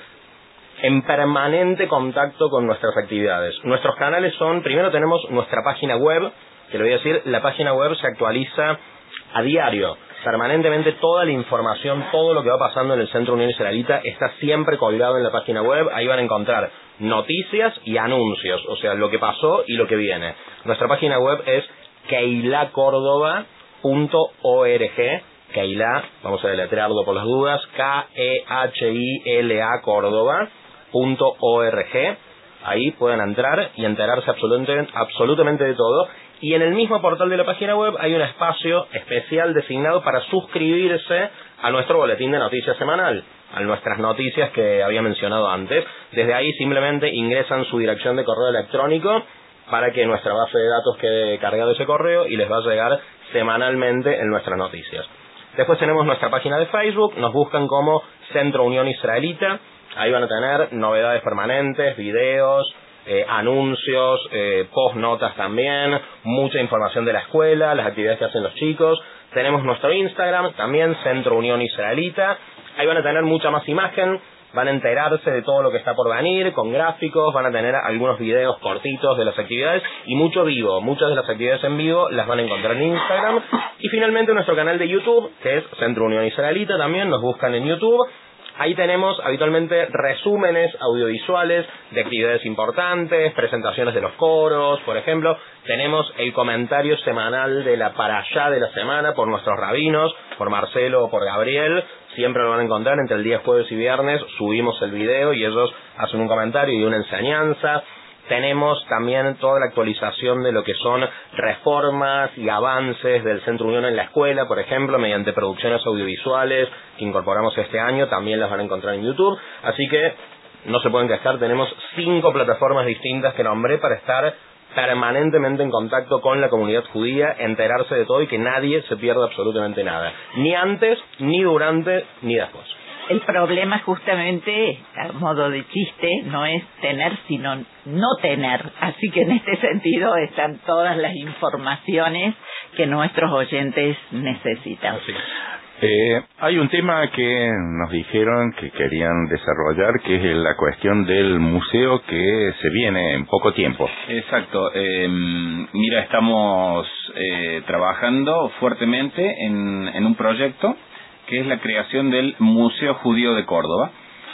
en permanente contacto con nuestras actividades. Nuestros canales son, primero tenemos nuestra página web, que le voy a decir, la página web se actualiza a diario, permanentemente toda la información, todo lo que va pasando en el Centro Unión Israelita está siempre colgado en la página web. Ahí van a encontrar noticias y anuncios, o sea, lo que pasó y lo que viene. Nuestra página web es keila córdoba punto org, Keila, vamos a deletrearlo por las dudas, K E H I L A Córdoba punto org. Ahí pueden entrar y enterarse absolutamente, absolutamente de todo. Y en el mismo portal de la página web hay un espacio especial designado para suscribirse a nuestro boletín de noticias semanal, a nuestras noticias que había mencionado antes. Desde ahí simplemente ingresan su dirección de correo electrónico para que nuestra base de datos quede cargado ese correo y les va a llegar semanalmente en nuestras noticias. Después tenemos nuestra página de Facebook, nos buscan como Centro Unión Israelita. Ahí van a tener novedades permanentes, videos, eh, anuncios, eh, post-notas también, mucha información de la escuela, las actividades que hacen los chicos. Tenemos nuestro Instagram, también Centro Unión Israelita. Ahí van a tener mucha más imagen, van a enterarse de todo lo que está por venir, con gráficos, van a tener algunos videos cortitos de las actividades y mucho vivo. Muchas de las actividades en vivo las van a encontrar en Instagram. Y finalmente nuestro canal de YouTube, que es Centro Unión Israelita, también nos buscan en YouTube. Ahí tenemos habitualmente resúmenes audiovisuales de actividades importantes, presentaciones de los coros, por ejemplo. Tenemos el comentario semanal de la parashá de la semana por nuestros rabinos, por Marcelo o por Gabriel. Siempre lo van a encontrar entre el día jueves y viernes. Subimos el video y ellos hacen un comentario y una enseñanza. Tenemos también toda la actualización de lo que son reformas y avances del Centro Unión en la escuela, por ejemplo, mediante producciones audiovisuales que incorporamos este año, también las van a encontrar en YouTube. Así que no se pueden quejar, tenemos cinco plataformas distintas que nombré para estar permanentemente en contacto con la comunidad judía, enterarse de todo y que nadie se pierda absolutamente nada, ni antes, ni durante, ni después.
El problema justamente, a modo de chiste, no es tener, sino no tener. Así que en este sentido están todas las informaciones que nuestros oyentes necesitan.
Así. Eh, hay un tema que nos dijeron que querían desarrollar, que es la cuestión del museo que se viene en poco tiempo.
Exacto. Eh, mira, estamos eh, trabajando fuertemente en, en un proyecto que es la creación del Museo Judío de Córdoba,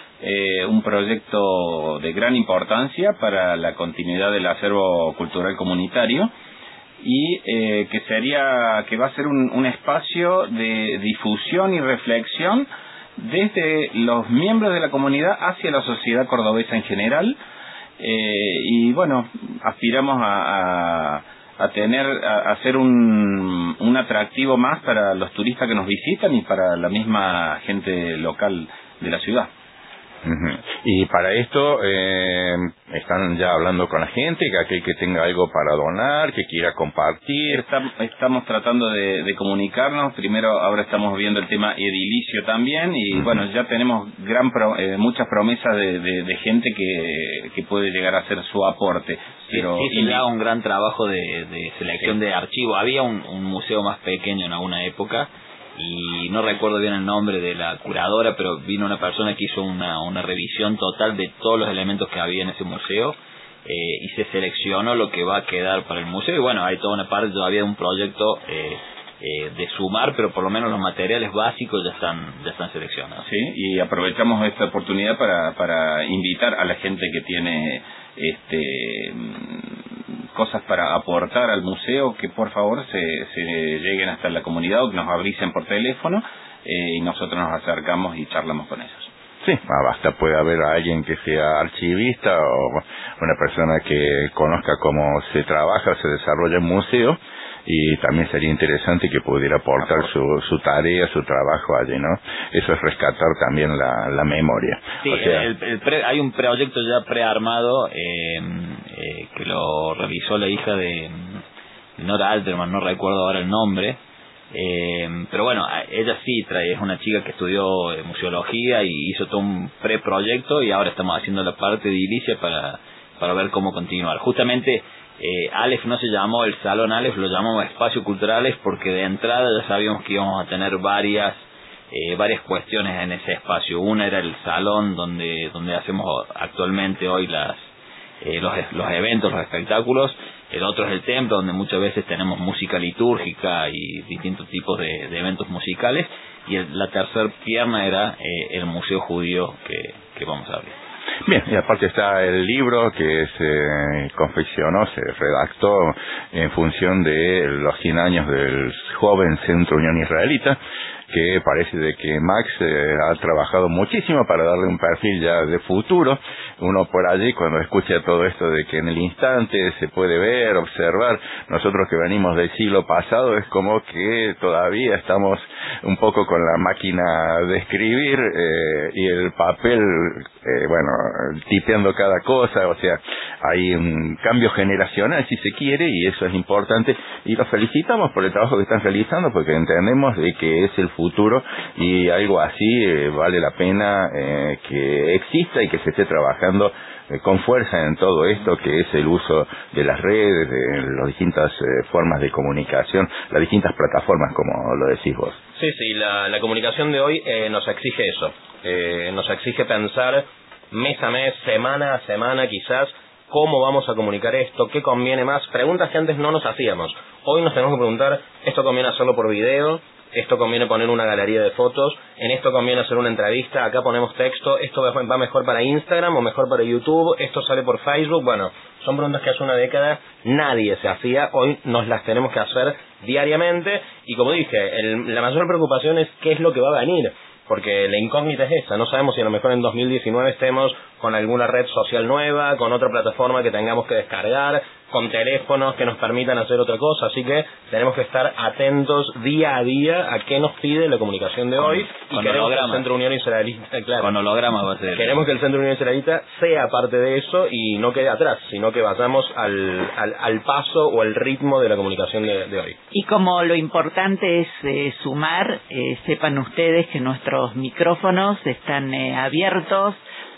eh, un proyecto de gran importancia para la continuidad del acervo cultural comunitario y eh, que sería que va a ser un, un espacio de difusión y reflexión desde los miembros de la comunidad hacia la sociedad cordobesa en general, eh, y bueno, aspiramos a, a a tener, a, a ser un, un atractivo más para los turistas que nos visitan y para la misma gente local de la ciudad.
Uh-huh. Y para esto eh, están ya hablando con la gente, que aquel que tenga algo para donar, que quiera compartir.
Estamos, estamos tratando de, de comunicarnos. Primero, ahora estamos viendo el tema edilicio también y uh-huh. bueno, ya tenemos gran pro, eh, muchas promesas de, de, de gente que, que puede llegar a hacer su aporte.
Pero sí, sí, se da un gran trabajo de, de selección sí. de archivos. Había un, un museo más pequeño en alguna época y no recuerdo bien el nombre de la curadora, pero vino una persona que hizo una, una revisión total de todos los elementos que había en ese museo eh, y se seleccionó lo que va a quedar para el museo. Y bueno, hay toda una parte todavía de un proyecto eh, eh, de sumar, pero por lo menos los materiales básicos ya están ya están seleccionados.
Sí, y aprovechamos esta oportunidad para, para invitar a la gente que tiene este cosas para aportar al museo, que por favor se, se lleguen hasta la comunidad o que nos avisen por teléfono eh, y nosotros nos acercamos y charlamos con ellos.
Sí, basta, puede haber alguien que sea archivista o una persona que conozca cómo se trabaja, se desarrolla en museo, y también sería interesante que pudiera aportar su, su tarea, su trabajo allí, ¿no? Eso es rescatar también la, la memoria.
Sí, o sea, el, el pre, hay un proyecto ya prearmado eh, eh, que lo realizó la hija de Nora Alterman, no recuerdo ahora el nombre, eh, pero bueno, ella sí trae, es una chica que estudió eh, museología y hizo todo un preproyecto y ahora estamos haciendo la parte de edilicia para, para ver cómo continuar. Justamente Eh, Aleph no se llamó el Salón Aleph, lo llamamos Espacios Culturales porque de entrada ya sabíamos que íbamos a tener varias eh, varias cuestiones en ese espacio. Una era el salón donde donde hacemos actualmente hoy las eh, los, los eventos, los espectáculos. El otro es el templo, donde muchas veces tenemos música litúrgica y distintos tipos de, de eventos musicales. Y el, la tercera pierna era eh, el Museo Judío que, que vamos a abrir.
Bien, y aparte está el libro que se confeccionó, se redactó en función de los cien años del joven Centro Unión Israelita, que parece de que Max eh, ha trabajado muchísimo para darle un perfil ya de futuro. Uno por allí, cuando escucha todo esto de que en el instante se puede ver, observar, nosotros que venimos del siglo pasado, es como que todavía estamos un poco con la máquina de escribir eh, y el papel, eh, bueno, tipeando cada cosa. O sea, hay un cambio generacional, si se quiere, y eso es importante, y los felicitamos por el trabajo que están realizando, porque entendemos de que es el futuro y algo así eh, vale la pena eh, que exista y que se esté trabajando eh, con fuerza en todo esto, que es el uso de las redes, de las distintas eh, formas de comunicación, las distintas plataformas, como lo decís vos.
Sí, sí, la, la comunicación de hoy eh, nos exige eso, eh, nos exige pensar mes a mes, semana a semana quizás, cómo vamos a comunicar esto, qué conviene más, preguntas que antes no nos hacíamos. Hoy nos tenemos que preguntar, ¿esto conviene hacerlo por video? Esto conviene poner una galería de fotos, en esto conviene hacer una entrevista, acá ponemos texto, esto va mejor para Instagram o mejor para YouTube, esto sale por Facebook. Bueno, son preguntas que hace una década nadie se hacía, hoy nos las tenemos que hacer diariamente, y como dije, el, la mayor preocupación es qué es lo que va a venir, porque la incógnita es esa, no sabemos si a lo mejor en dos mil diecinueve estemos con alguna red social nueva, con otra plataforma que tengamos que descargar, con teléfonos que nos permitan hacer otra cosa, así que tenemos que estar atentos día a día a qué nos pide la comunicación de hoy, y
con
queremos
holograma.
que el Centro Unión Israelita, claro,
con holograma va a ser.
Queremos que el Centro Unión Israelita sea parte de eso y no quede atrás, sino que vayamos al, al, al paso o al ritmo de la comunicación de, de hoy.
Y como lo importante es eh, sumar, eh, sepan ustedes que nuestros micrófonos están eh, abiertos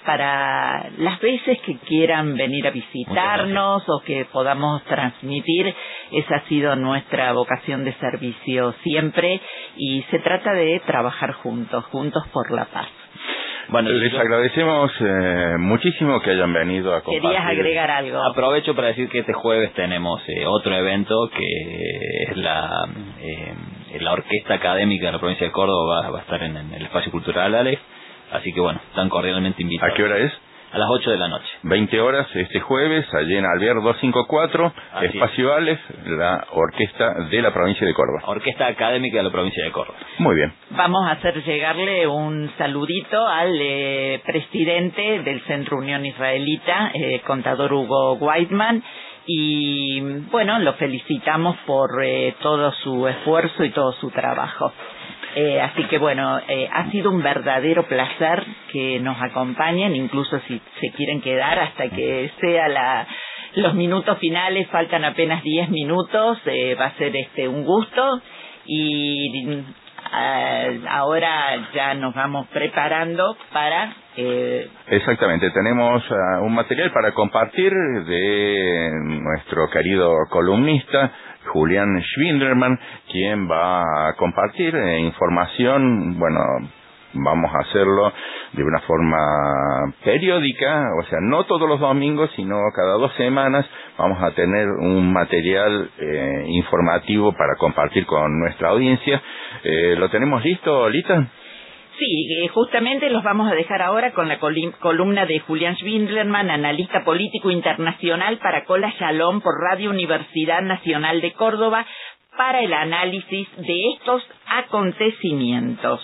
para las veces que quieran venir a visitarnos o que podamos transmitir. Esa ha sido nuestra vocación de servicio siempre, y se trata de trabajar juntos, juntos por la paz.
Bueno, les yo... agradecemos eh, muchísimo que hayan venido a compartir.
¿Querías agregar algo?
Aprovecho para decir que este jueves tenemos eh, otro evento que es la eh, la Orquesta Académica de la Provincia de Córdoba, va, va a estar en, en el Espacio Cultural Aleph. Así que bueno, están cordialmente invitados.
¿A qué hora es?
A las ocho de la noche.
veinte horas este jueves, allí en Alvear doscientos cincuenta y cuatro,
Así
Espacio
es.
Aleph, la orquesta de la provincia de Córdoba.
Orquesta Académica de la Provincia de Córdoba.
Muy bien.
Vamos a hacer llegarle un saludito al eh, presidente del Centro Unión Israelita, eh, contador Hugo Weidman, y bueno, lo felicitamos por eh, todo su esfuerzo y todo su trabajo. Eh, así que bueno, eh, ha sido un verdadero placer que nos acompañen, incluso si se quieren quedar hasta que sea la, los minutos finales, faltan apenas diez minutos, eh, va a ser este un gusto y eh, ahora ya nos vamos preparando para... Eh...
Exactamente, tenemos uh, un material para compartir de nuestro querido columnista Julián Schwindelman, quien va a compartir eh, información, bueno, vamos a hacerlo de una forma periódica, o sea, no todos los domingos, sino cada dos semanas vamos a tener un material eh, informativo para compartir con nuestra audiencia. Eh, ¿Lo tenemos listo, Lita?
Sí, eh, justamente los vamos a dejar ahora con la columna de Julián Schwindelman, analista político internacional para Cola Shalom por Radio Universidad Nacional de Córdoba, para el análisis de estos acontecimientos.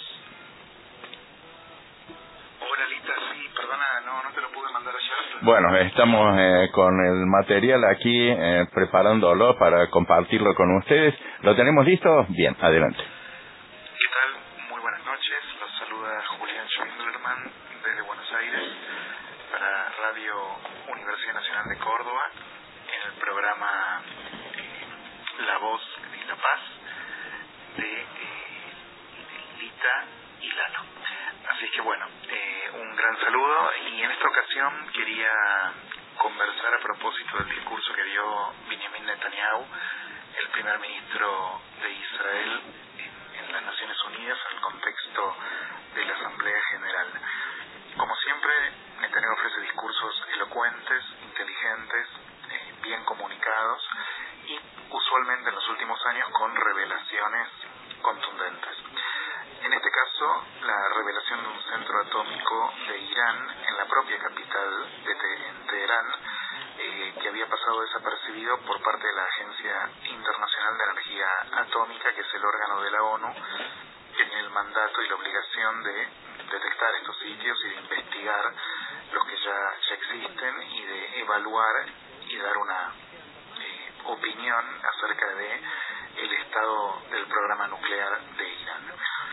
Hola Lita, sí, perdona, no, no te lo pude mandar ayer.
Bueno, estamos eh, con el material aquí eh, preparándolo para compartirlo con ustedes. ¿Lo tenemos listo? Bien, adelante.
¿Qué tal? Muy buenas noches. Los saluda Julián Schwindelman desde Buenos Aires para Radio Universidad Nacional de Córdoba en el programa eh, La Voz de la Paz de, eh, de Lita y Lalo. Así que bueno, eh, un gran saludo y en esta ocasión quería conversar a propósito del discurso que dio Benjamin Netanyahu, el primer ministro de Israel en, en las Naciones Unidas, en el contexto de la Asamblea General. Como siempre, Netanyahu ofrece discursos elocuentes, inteligentes, eh, bien comunicados y usualmente en los últimos años con revelaciones contundentes. En este caso, la revelación de un centro atómico de Irán en la propia capital de Te- en Teherán, eh, que había pasado desapercibido por parte de la Agencia Internacional de Energía Atómica, que es el órgano de la ONU, que tiene el mandato y la obligación de detectar estos sitios y de investigar los que ya, ya existen y de evaluar y dar una eh, opinión acerca de el estado del programa nuclear de Irán.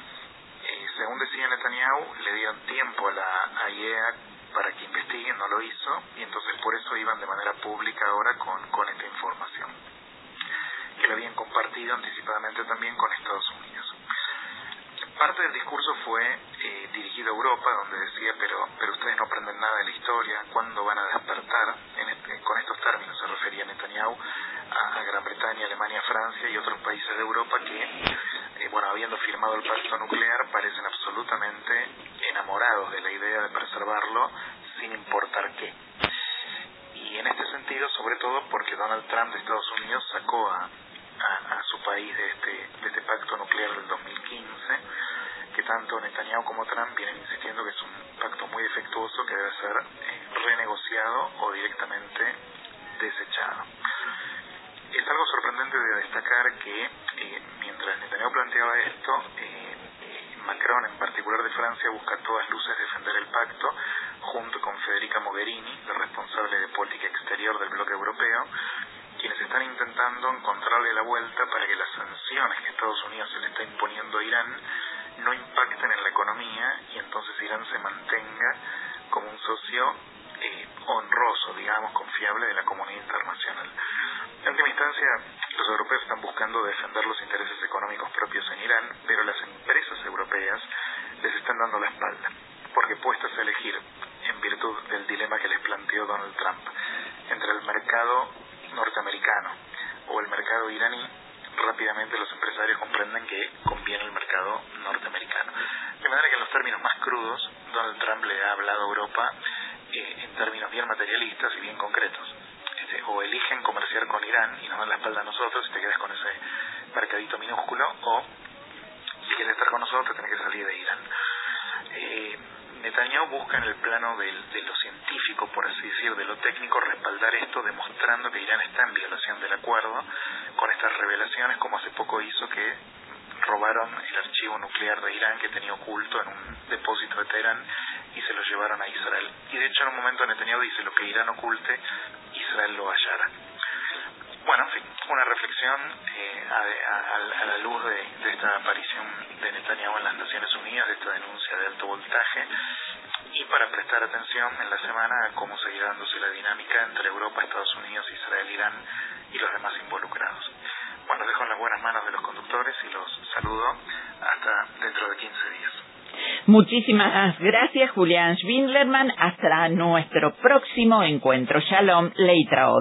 Eh, según decía Netanyahu, le dieron tiempo a la A I E A para que investiguen, no lo hizo, y entonces por eso iban de manera pública ahora con, con esta información, que lo habían compartido anticipadamente también con Estados Unidos. Parte del discurso fue eh, dirigido a Europa, donde decía, pero pero ustedes no aprenden nada de la historia, ¿cuándo van a despertar? En este, con estos términos se refería Netanyahu a, a Gran Bretaña, Alemania, Francia y otros países de Europa que, eh, bueno, habiendo firmado el pacto nuclear, parecen absolutamente enamorados de la idea de preservarlo sin importar qué. Y en este sentido, sobre todo porque Donald Trump de Estados Unidos sacó a A, a su país de este, de este pacto nuclear del dos mil quince, que tanto Netanyahu como Trump vienen insistiendo que es un pacto muy defectuoso que debe ser eh, renegociado o directamente desechado. Es algo sorprendente de destacar que eh, mientras Netanyahu planteaba esto, eh, eh, Macron en particular de Francia busca a todas luces defender el pacto junto con Federica Mogherini, la responsable de política exterior del bloque europeo, quienes están intentando encontrarle la vuelta para que las sanciones que Estados Unidos se le está imponiendo a Irán no impacten en la economía y entonces Irán se mantenga como un socio eh, honroso, digamos, confiable de la comunidad internacional. En última instancia, los europeos están buscando defender los intereses económicos propios en Irán, pero las empresas europeas les están dando la espalda, porque puestas a elegir, en virtud del dilema que les planteó Donald Trump, entre el mercado norteamericano o el mercado iraní, rápidamente los empresarios comprenden que conviene el mercado norteamericano. De manera que en los términos más crudos, Donald Trump le ha hablado a Europa eh, en términos bien materialistas y bien concretos. Este, o eligen comerciar con Irán y nos dan la espalda a nosotros y te quedas con ese mercadito minúsculo, o si quieres estar con nosotros te tenés que salir de Irán. Eh, Netanyahu busca en el plano del, de lo científico, por así decir, de lo técnico, respaldar esto demostrando que Irán está en violación del acuerdo con estas revelaciones, como hace poco hizo que robaron el archivo nuclear de Irán que tenía oculto en un depósito de Teherán y se lo llevaron a Israel. Y de hecho en un momento Netanyahu dice: lo que Irán oculte, Israel lo hallará. bueno, en fin, una reflexión eh, a, a, a la luz de, de esta aparición de Netanyahu en las Naciones Unidas, de esta denuncia de alto voltaje, y para prestar atención en la semana a cómo seguirá dándose la dinámica entre Europa, Estados Unidos, Israel, Irán y los demás involucrados. Bueno, los dejo en las buenas manos de los conductores y los saludo hasta dentro de quince días.
Muchísimas gracias, Julián Schwindlerman. Hasta nuestro próximo encuentro. Shalom, Leitraot.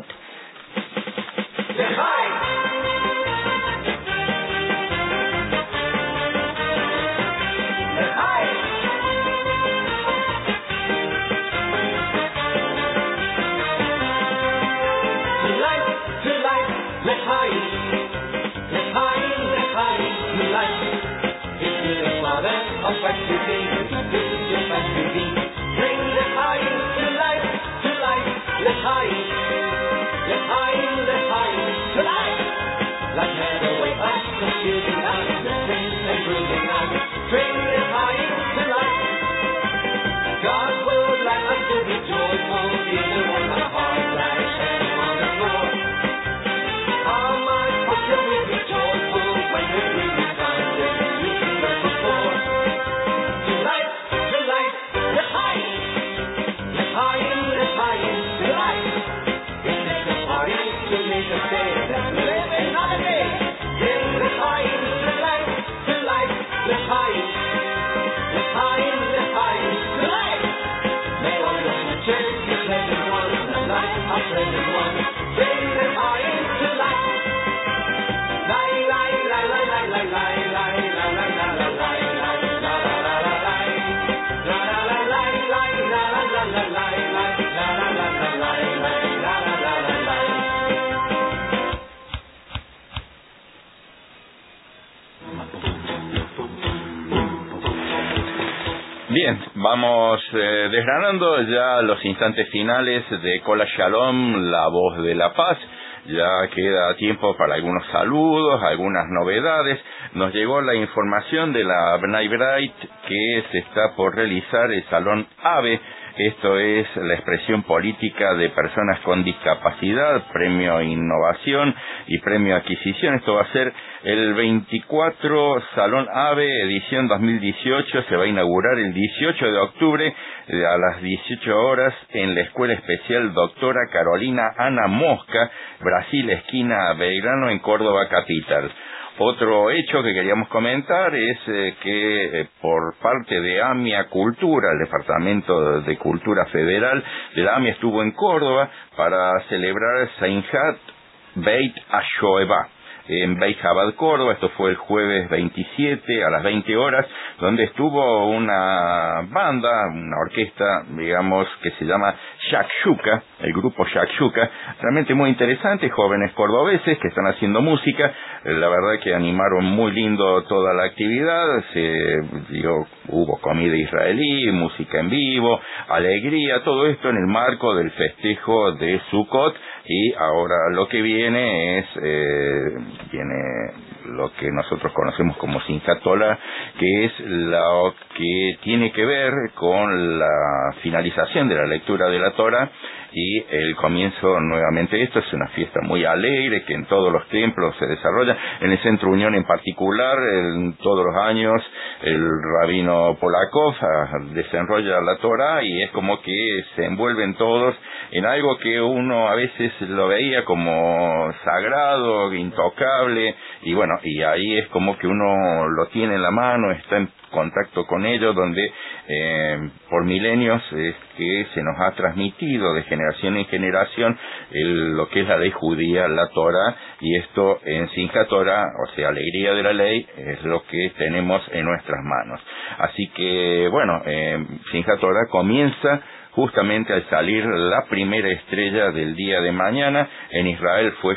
Bien, vamos eh, desgranando ya los instantes finales de Kol Shalom, la voz de la paz. Ya queda tiempo para algunos saludos, algunas novedades. Nos llegó la información de la Bnei Brait que se está por realizar el Salón AVE. Esto es la expresión política de personas con discapacidad, premio Innovación y premio Adquisición. Esto va a ser el veinticuatro Salón AVE, edición dos mil dieciocho. Se va a inaugurar el dieciocho de octubre a las dieciocho horas en la Escuela Especial Doctora Carolina Ana Mosca, Brasil, esquina Belgrano, en Córdoba capital. Otro hecho que queríamos comentar es eh, que eh, por parte de AMIA Cultura, el Departamento de Cultura Federal de la AMIA estuvo en Córdoba para celebrar Simchat Beit HaShoeva en Beit Chabad, Córdoba. Esto fue el jueves veintisiete a las veinte horas, donde estuvo una banda, una orquesta, digamos, que se llama Shakshuka, el grupo Shakshuka, realmente muy interesante, jóvenes cordobeses que están haciendo música. La verdad que animaron muy lindo toda la actividad. Se, digo, hubo comida israelí, música en vivo, alegría, todo esto en el marco del festejo de Sukkot. Y ahora lo que viene es, eh, viene lo que nosotros conocemos como Simchat Torah, que es lo que tiene que ver con la finalización de la lectura de la Torah y el comienzo nuevamente. Esto es una fiesta muy alegre que en todos los templos se desarrolla, en el Centro Unión en particular. En todos los años el rabino Polakov desenrolla la Torah y es como que se envuelven todos en algo que uno a veces lo veía como sagrado, intocable, y bueno, y ahí es como que uno lo tiene en la mano, está en contacto con ellos, donde eh, por milenios es que se nos ha transmitido de generación en generación el, lo que es la ley judía, la Torah, y esto en Simchat Torah, o sea, alegría de la ley, es lo que tenemos en nuestras manos. Así que, bueno, eh, Simchat Torah comienza justamente al salir la primera estrella del día de mañana. En Israel fue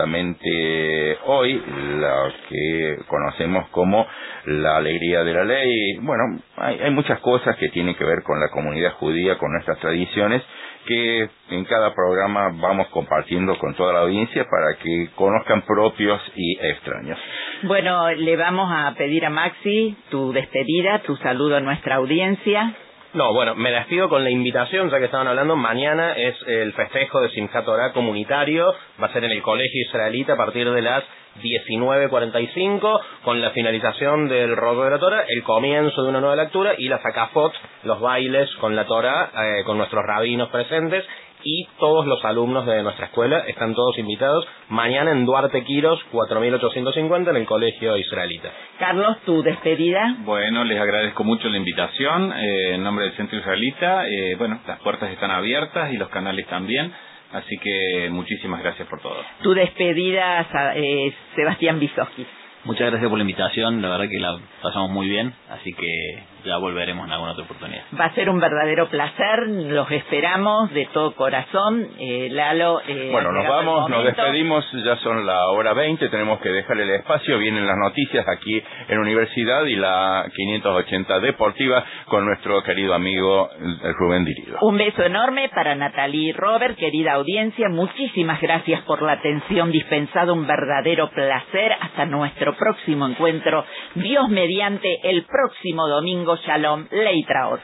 justamente hoy la que conocemos como la alegría de la ley. Bueno, hay, hay muchas cosas que tienen que ver con la comunidad judía, con nuestras tradiciones, que en cada programa vamos compartiendo con toda la audiencia para que conozcan propios y extraños.
Bueno, le vamos a pedir a Maxi tu despedida, tu saludo a nuestra audiencia.
No, bueno, me despido con la invitación, ya que estaban hablando. Mañana es el festejo de Simchat Torah comunitario. Va a ser en el Colegio Israelita a partir de las diecinueve cuarenta y cinco, con la finalización del Rodo de la Torah, el comienzo de una nueva lectura y las Hakafot, los bailes con la Torah, eh, con nuestros rabinos presentes. Y todos los alumnos de nuestra escuela están todos invitados mañana en Duarte Quiros cuatro mil ochocientos cincuenta en el Colegio Israelita.
Carlos, tu despedida.
Bueno, les agradezco mucho la invitación eh, en nombre del Centro Israelita. Eh, bueno, las puertas están abiertas y los canales también. Así que muchísimas gracias por todo.
Tu despedida, eh, Sebastián Bisoski.
Muchas gracias por la invitación, la verdad que la pasamos muy bien, así que ya volveremos en alguna otra oportunidad.
Va a ser un verdadero placer, los esperamos de todo corazón. eh, Lalo, eh,
bueno, nos vamos, nos despedimos, ya son la hora veinte, tenemos que dejarle el espacio, vienen las noticias aquí en Universidad y la quinientos ochenta Deportiva con nuestro querido amigo Rubén Dirido.
Un beso enorme para Natalie y Robert, querida audiencia, muchísimas gracias por la atención dispensada, un verdadero placer, hasta nuestro próximo encuentro, Dios mediante, el próximo domingo. Shalom, Leitraot.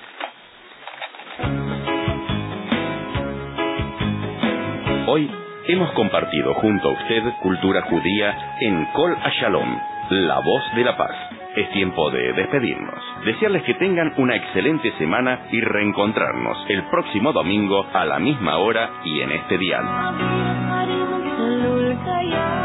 Hoy hemos compartido junto a usted cultura judía en Kol HaShalom, la voz de la paz. Es tiempo de despedirnos. Desearles que tengan una excelente semana y reencontrarnos el próximo domingo a la misma hora y en este dial.